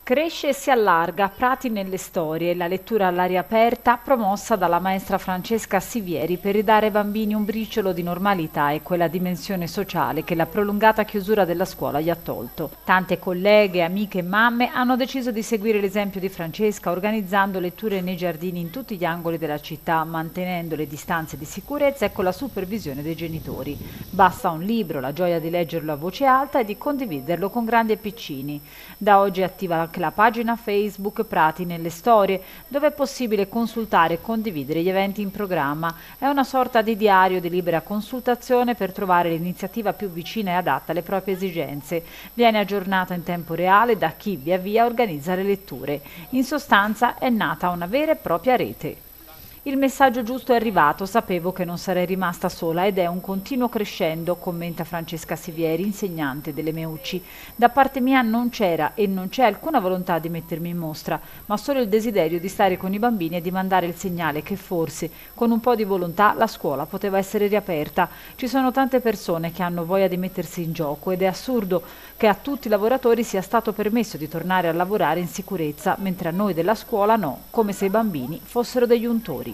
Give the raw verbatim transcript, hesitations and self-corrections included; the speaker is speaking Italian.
Cresce e si allarga, Prati nelle storie, la lettura all'aria aperta promossa dalla maestra Francesca Sivieri per ridare ai bambini un briciolo di normalità e quella dimensione sociale che la prolungata chiusura della scuola gli ha tolto. Tante colleghe, amiche e mamme hanno deciso di seguire l'esempio di Francesca organizzando letture nei giardini in tutti gli angoli della città, mantenendo le distanze di sicurezza e con la supervisione dei genitori. Basta un libro, la gioia di leggerlo a voce alta e di condividerlo con grandi e piccini. Da oggi è attiva anche la pagina Facebook Prati nelle storie, dove è possibile consultare e condividere gli eventi in programma. È una sorta di diario di libera consultazione per trovare l'iniziativa più vicina e adatta alle proprie esigenze. Viene aggiornata in tempo reale da chi via via organizza le letture. In sostanza è nata una vera e propria rete. Il messaggio giusto è arrivato, sapevo che non sarei rimasta sola ed è un continuo crescendo, commenta Francesca Sivieri, insegnante delle Meucci. Da parte mia non c'era e non c'è alcuna volontà di mettermi in mostra, ma solo il desiderio di stare con i bambini e di mandare il segnale che forse, con un po' di volontà, la scuola poteva essere riaperta. Ci sono tante persone che hanno voglia di mettersi in gioco ed è assurdo che a tutti i lavoratori sia stato permesso di tornare a lavorare in sicurezza, mentre a noi della scuola no, come se i bambini fossero degli untori.